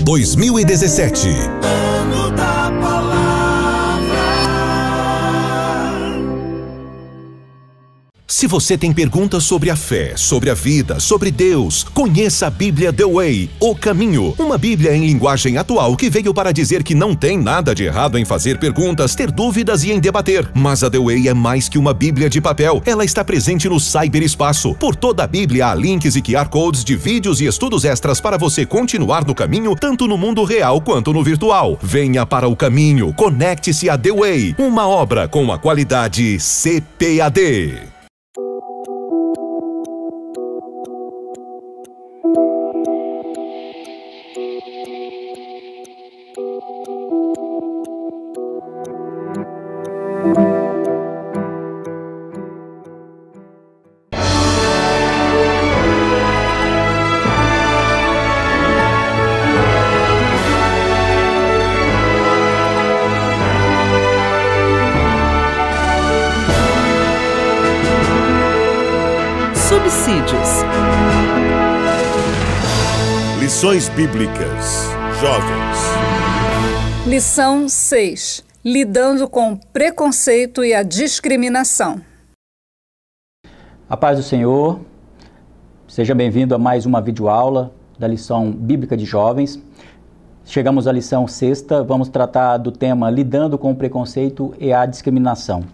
2017. Ano da Palavra. Se você tem perguntas sobre a fé, sobre a vida, sobre Deus, conheça a Bíblia The Way, O Caminho. Uma Bíblia em linguagem atual que veio para dizer que não tem nada de errado em fazer perguntas, ter dúvidas e em debater. Mas a The Way é mais que uma Bíblia de papel. Ela está presente no cyberespaço. Por toda a Bíblia há links e QR Codes de vídeos e estudos extras para você continuar no caminho, tanto no mundo real quanto no virtual. Venha para o caminho, conecte-se a The Way, uma obra com a qualidade CPAD. Subsídios. Lições Bíblicas. Jovens. Lição 6. Lidando com preconceito e a discriminação. A paz do Senhor. Seja bem-vindo a mais uma videoaula da lição bíblica de jovens. Chegamos à lição 6ª. Vamos tratar do tema Lidando com o preconceito e a discriminação.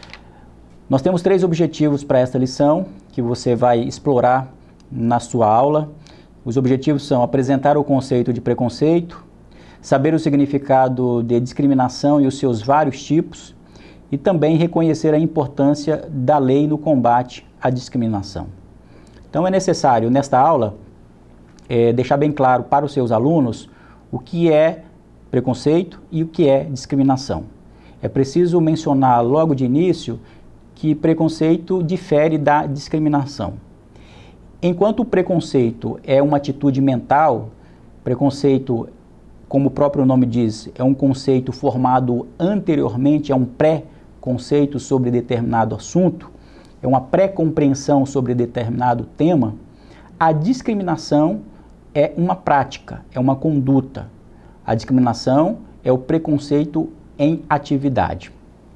Nós temos 3 objetivos para esta lição que você vai explorar na sua aula. Os objetivos são apresentar o conceito de preconceito, saber o significado de discriminação e os seus vários tipos, e também reconhecer a importância da lei no combate à discriminação. Então é necessário, nesta aula, deixar bem claro para os seus alunos o que é preconceito e o que é discriminação. É preciso mencionar logo de início que preconceito difere da discriminação. Enquanto o preconceito é uma atitude mental, preconceito, como o próprio nome diz, é um conceito formado anteriormente, é um pré-conceito sobre determinado assunto, é uma pré-compreensão sobre determinado tema, a discriminação é uma prática, é uma conduta. A discriminação é o preconceito em atividade.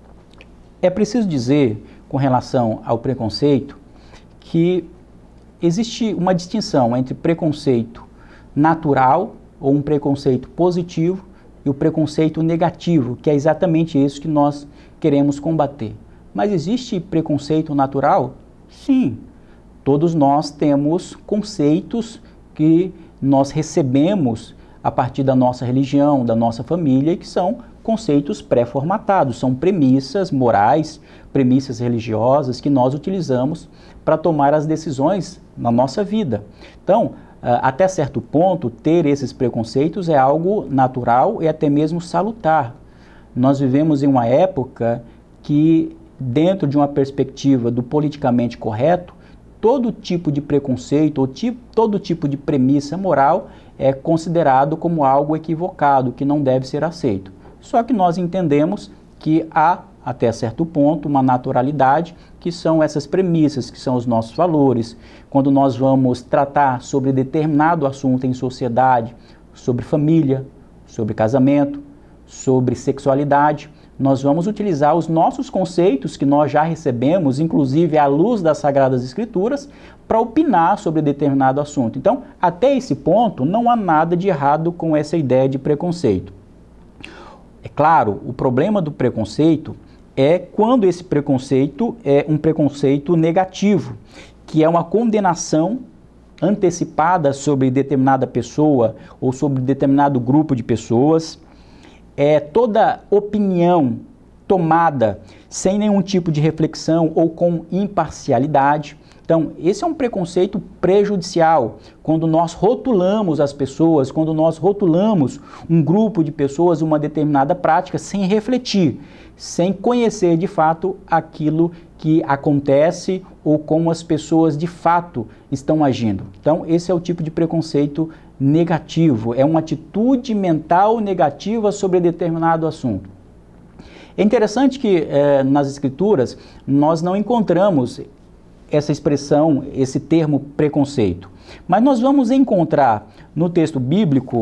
É preciso dizer, com relação ao preconceito, que existe uma distinção entre preconceito natural, ou um preconceito positivo, e o preconceito negativo, que é exatamente isso que nós queremos combater. Mas existe preconceito natural? Sim. Todos nós temos conceitos que nós recebemos a partir da nossa religião, da nossa família, que são conceitos pré-formatados, são premissas morais, premissas religiosas que nós utilizamos para tomar as decisões na nossa vida. Então, até certo ponto, ter esses preconceitos é algo natural e até mesmo salutar. Nós vivemos em uma época que, dentro de uma perspectiva do politicamente correto, todo tipo de preconceito ou todo tipo de premissa moral é considerado como algo equivocado, que não deve ser aceito. Só que nós entendemos que há, até certo ponto, uma naturalidade, que são essas premissas, que são os nossos valores. Quando nós vamos tratar sobre determinado assunto em sociedade, sobre família, sobre casamento, sobre sexualidade, nós vamos utilizar os nossos conceitos que nós já recebemos, inclusive à luz das Sagradas Escrituras, para opinar sobre determinado assunto. Então, até esse ponto, não há nada de errado com essa ideia de preconceito. É claro, o problema do preconceito é quando esse preconceito é um preconceito negativo, que é uma condenação antecipada sobre determinada pessoa ou sobre determinado grupo de pessoas. É toda opinião tomada sem nenhum tipo de reflexão ou com imparcialidade. Então, esse é um preconceito prejudicial, quando nós rotulamos as pessoas, quando nós rotulamos um grupo de pessoas, uma determinada prática, sem refletir, sem conhecer de fato aquilo que acontece ou como as pessoas de fato estão agindo. Então, esse é o tipo de preconceito negativo, é uma atitude mental negativa sobre determinado assunto. É interessante que nas Escrituras nós não encontramos essa expressão, esse termo preconceito. Mas nós vamos encontrar no texto bíblico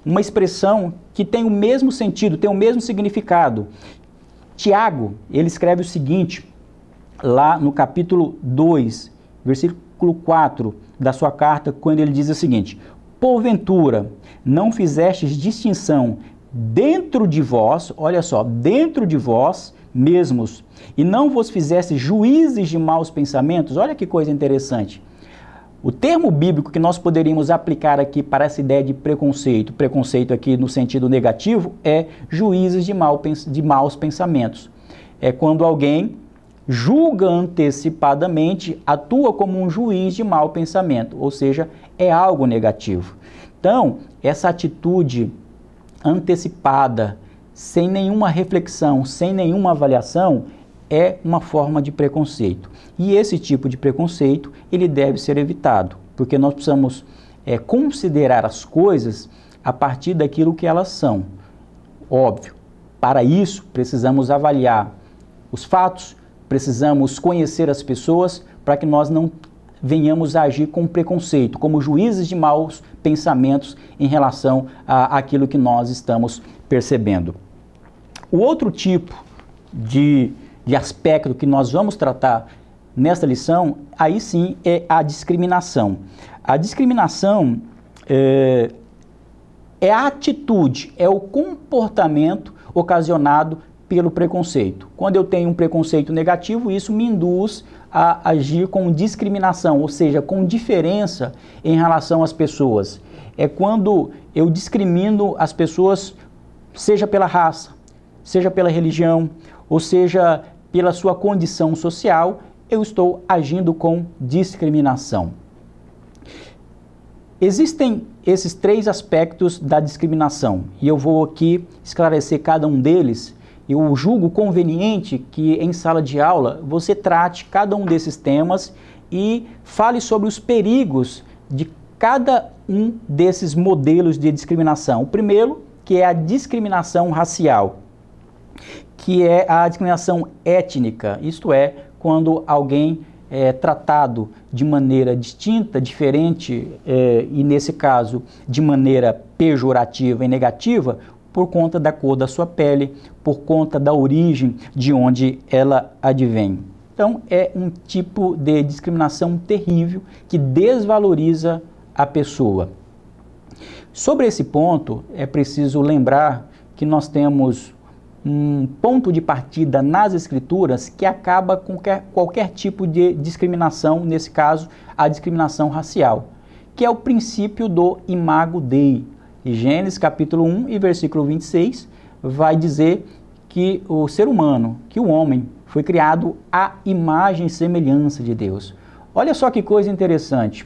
uma expressão que tem o mesmo sentido, tem o mesmo significado. Tiago, ele escreve o seguinte, lá no capítulo 2, versículo 4 da sua carta, quando ele diz o seguinte: porventura não fizestes distinção dentro de vós, olha só, dentro de vós mesmos, e não vos fizestes juízes de maus pensamentos? Olha que coisa interessante. O termo bíblico que nós poderíamos aplicar aqui para essa ideia de preconceito aqui no sentido negativo, é juízes de maus pensamentos. É quando alguém julga antecipadamente, atua como um juiz de mau pensamento, ou seja, é algo negativo. Então, essa atitude antecipada, sem nenhuma reflexão, sem nenhuma avaliação, é uma forma de preconceito. E esse tipo de preconceito, ele deve ser evitado, porque nós precisamos considerar as coisas a partir daquilo que elas são. Óbvio, para isso precisamos avaliar os fatos, precisamos conhecer as pessoas para que nós não venhamos a agir com preconceito, como juízes de maus pensamentos em relação àquilo que nós estamos percebendo. O outro tipo de aspecto que nós vamos tratar nesta lição, aí sim, é a discriminação. A discriminação é a atitude, é o comportamento ocasionado pelo preconceito. Quando eu tenho um preconceito negativo, isso me induz a agir com discriminação, ou seja, com diferença em relação às pessoas. É quando eu discrimino as pessoas, seja pela raça, seja pela religião, ou seja pela sua condição social, eu estou agindo com discriminação. Existem esses três aspectos da discriminação, e eu vou aqui esclarecer cada um deles. Eu julgo conveniente que em sala de aula você trate cada um desses temas e fale sobre os perigos de cada um desses modelos de discriminação. O primeiro, que é a discriminação racial, que é a discriminação étnica, isto é, quando alguém é tratado de maneira distinta, diferente, e nesse caso de maneira pejorativa e negativa, por conta da cor da sua pele, por conta da origem de onde ela advém. Então, é um tipo de discriminação terrível que desvaloriza a pessoa. Sobre esse ponto, é preciso lembrar que nós temos um ponto de partida nas Escrituras que acaba com qualquer tipo de discriminação, nesse caso, a discriminação racial, que é o princípio do imago Dei. E Gênesis capítulo 1 e versículo 26 vai dizer que o ser humano, que o homem, foi criado à imagem e semelhança de Deus. Olha só que coisa interessante.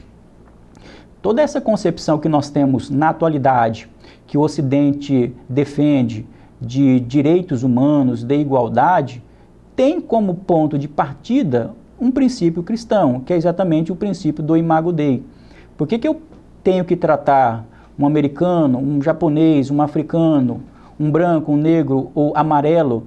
Toda essa concepção que nós temos na atualidade, que o Ocidente defende de direitos humanos, de igualdade, tem como ponto de partida um princípio cristão, que é exatamente o princípio do imago Dei. Por que eu tenho que tratar um americano, um japonês, um africano, um branco, um negro ou amarelo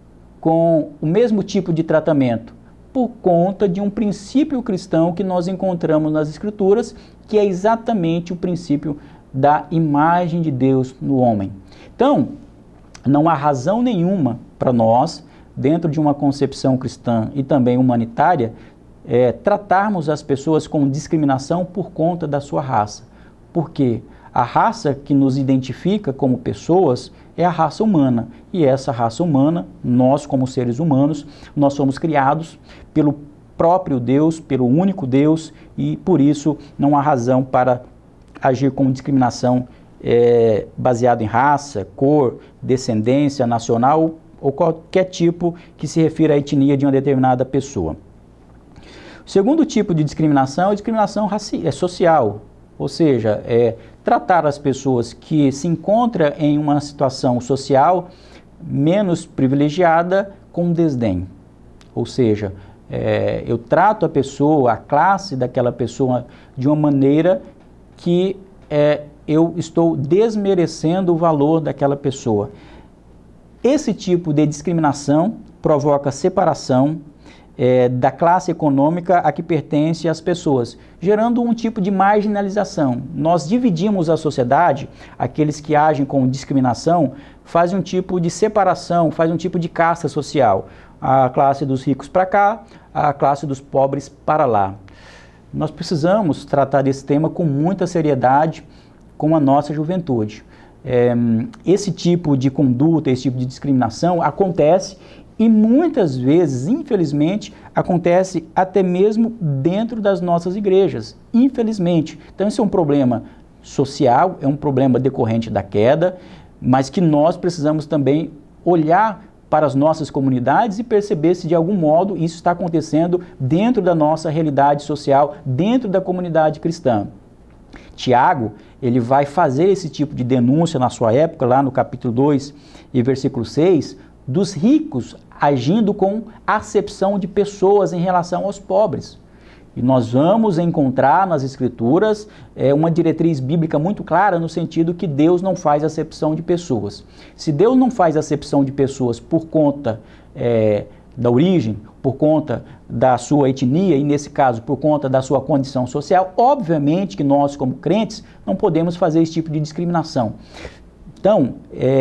com o mesmo tipo de tratamento? Por conta de um princípio cristão que nós encontramos nas Escrituras, que é exatamente o princípio da imagem de Deus no homem. Então, não há razão nenhuma para nós, dentro de uma concepção cristã e também humanitária, tratarmos as pessoas com discriminação por conta da sua raça. Por quê? A raça que nos identifica como pessoas é a raça humana. E essa raça humana, nós como seres humanos, nós somos criados pelo próprio Deus, pelo único Deus, e por isso não há razão para agir com discriminação baseado em raça, cor, descendência nacional ou qualquer tipo que se refira à etnia de uma determinada pessoa. O segundo tipo de discriminação é a discriminação social, ou seja, tratar as pessoas que se encontram em uma situação social menos privilegiada com desdém. Ou seja, eu trato a pessoa, a classe daquela pessoa de uma maneira que eu estou desmerecendo o valor daquela pessoa. Esse tipo de discriminação provoca separação, da classe econômica a que pertence as pessoas, gerando um tipo de marginalização. Nós dividimos a sociedade, aqueles que agem com discriminação fazem um tipo de separação, fazem um tipo de casta social. A classe dos ricos para cá, a classe dos pobres para lá. Nós precisamos tratar desse tema com muita seriedade com a nossa juventude. Esse tipo de conduta, esse tipo de discriminação acontece e muitas vezes, infelizmente, acontece até mesmo dentro das nossas igrejas, infelizmente. Então esse é um problema social, é um problema decorrente da queda, mas que nós precisamos também olhar para as nossas comunidades e perceber se de algum modo isso está acontecendo dentro da nossa realidade social, dentro da comunidade cristã. Tiago, ele vai fazer esse tipo de denúncia na sua época, lá no capítulo 2 e versículo 6, dos ricos agindo com acepção de pessoas em relação aos pobres. E nós vamos encontrar nas Escrituras uma diretriz bíblica muito clara no sentido que Deus não faz acepção de pessoas. Se Deus não faz acepção de pessoas por conta da origem, por conta da sua etnia e, nesse caso, por conta da sua condição social, obviamente que nós, como crentes, não podemos fazer esse tipo de discriminação. Então,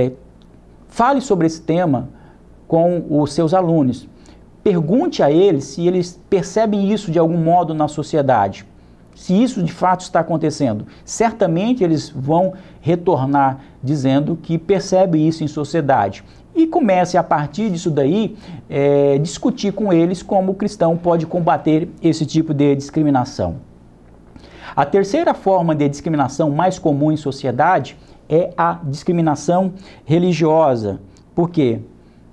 fale sobre esse tema com os seus alunos. Pergunte a eles se eles percebem isso de algum modo na sociedade, se isso de fato está acontecendo. Certamente eles vão retornar dizendo que percebem isso em sociedade. E comece a partir disso daí, discutir com eles como o cristão pode combater esse tipo de discriminação. A terceira forma de discriminação mais comum em sociedade é a discriminação religiosa. Por quê?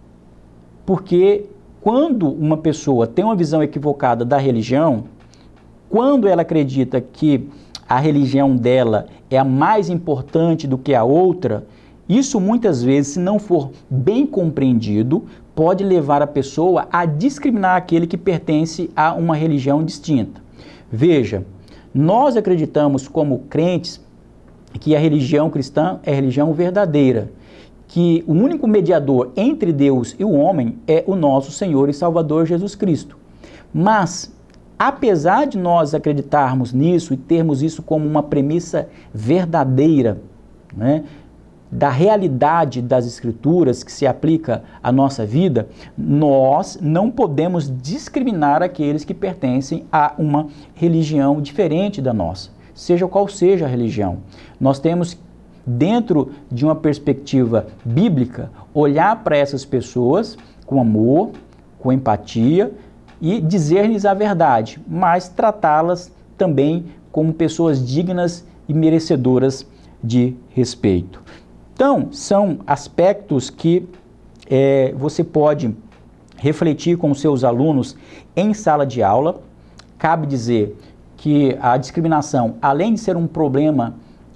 Porque quando uma pessoa tem uma visão equivocada da religião, quando ela acredita que a religião dela é a mais importante do que a outra, isso muitas vezes, se não for bem compreendido, pode levar a pessoa a discriminar aquele que pertence a uma religião distinta. Veja, nós acreditamos como crentes que a religião cristã é a religião verdadeira, que o único mediador entre Deus e o homem é o nosso Senhor e Salvador Jesus Cristo. Mas, apesar de nós acreditarmos nisso e termos isso como uma premissa verdadeira, né, da realidade das Escrituras que se aplica à nossa vida, nós não podemos discriminar aqueles que pertencem a uma religião diferente da nossa, seja qual seja a religião. Nós temos, dentro de uma perspectiva bíblica, olhar para essas pessoas com amor, com empatia e dizer-lhes a verdade, mas tratá-las também como pessoas dignas e merecedoras de respeito. Então, são aspectos que você pode refletir com os seus alunos em sala de aula. Cabe dizer que a discriminação, além de ser um problema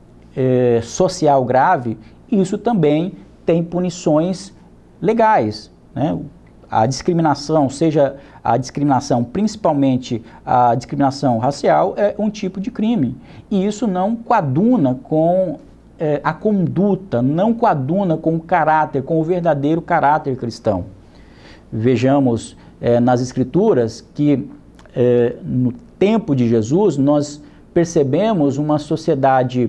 social grave, isso também tem punições legais, né? A discriminação, seja a discriminação, principalmente a discriminação racial, é um tipo de crime. E isso não coaduna com a conduta, não coaduna com o caráter, com o verdadeiro caráter cristão. Vejamos nas Escrituras que no tempo de Jesus nós percebemos uma sociedade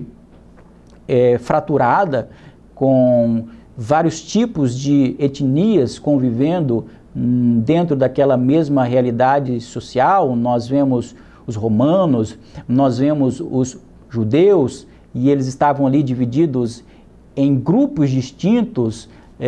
fraturada, com vários tipos de etnias convivendo dentro daquela mesma realidade social. Nós vemos os romanos, nós vemos os judeus, e eles estavam ali divididos em grupos distintos,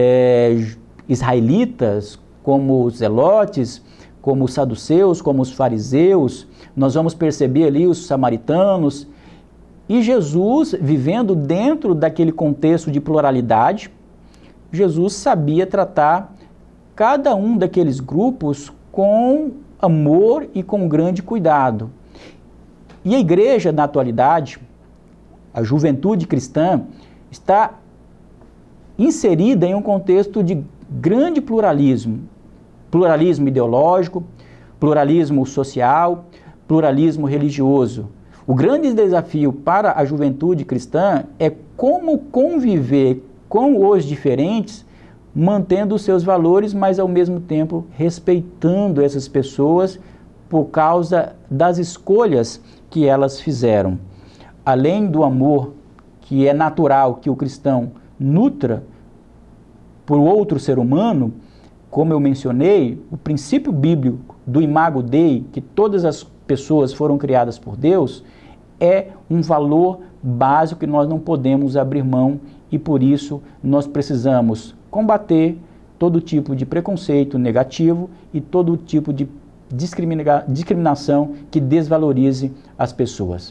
israelitas, como os zelotes, como os saduceus, como os fariseus. Nós vamos perceber ali os samaritanos. E Jesus, vivendo dentro daquele contexto de pluralidade, Jesus sabia tratar cada um daqueles grupos com amor e com grande cuidado. E a igreja, na atualidade, a juventude cristã, está inserida em um contexto de grande pluralismo. Pluralismo ideológico, pluralismo social, pluralismo religioso. O grande desafio para a juventude cristã é como conviver com os diferentes, mantendo os seus valores, mas ao mesmo tempo respeitando essas pessoas por causa das escolhas que elas fizeram. Além do amor que é natural que o cristão nutra por outro ser humano, como eu mencionei, o princípio bíblico do imago Dei, que todas as pessoas foram criadas por Deus, é um valor básico que nós não podemos abrir mão e por isso nós precisamos combater todo tipo de preconceito negativo e todo tipo de discriminação que desvalorize as pessoas.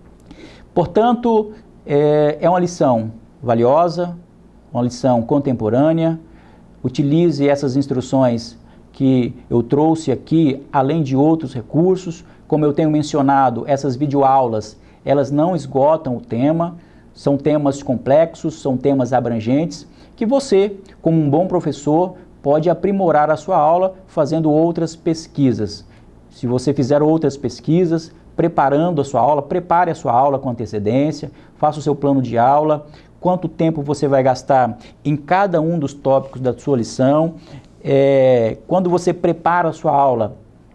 Portanto, é uma lição valiosa, uma lição contemporânea. Utilize essas instruções que eu trouxe aqui, além de outros recursos. Como eu tenho mencionado, essas videoaulas, elas não esgotam o tema, são temas complexos, são temas abrangentes, que você, como um bom professor, pode aprimorar a sua aula fazendo outras pesquisas. Se você fizer outras pesquisas, preparando a sua aula, prepare a sua aula com antecedência, faça o seu plano de aula, quanto tempo você vai gastar em cada um dos tópicos da sua lição. Quando você prepara a sua aula,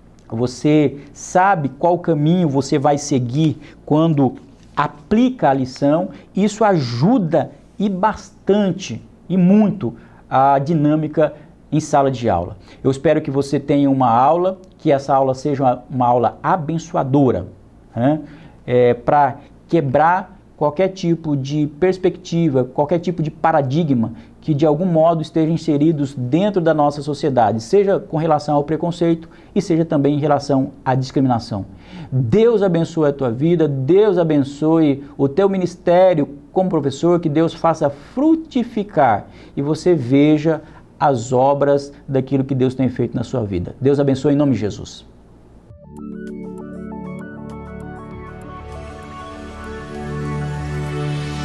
você sabe qual caminho você vai seguir quando aplica a lição. Isso ajuda e bastante e muito a dinâmica em sala de aula. Eu espero que você tenha uma aula, que essa aula seja uma aula abençoadora, né? Para quebrar qualquer tipo de perspectiva, qualquer tipo de paradigma que de algum modo estejam inseridos dentro da nossa sociedade, seja com relação ao preconceito e seja também em relação à discriminação. Deus abençoe a tua vida, Deus abençoe o teu ministério como professor, que Deus faça frutificar e você veja as obras daquilo que Deus tem feito na sua vida. Deus abençoe em nome de Jesus.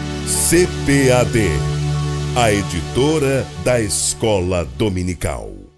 CPAD, a editora da Escola Dominical.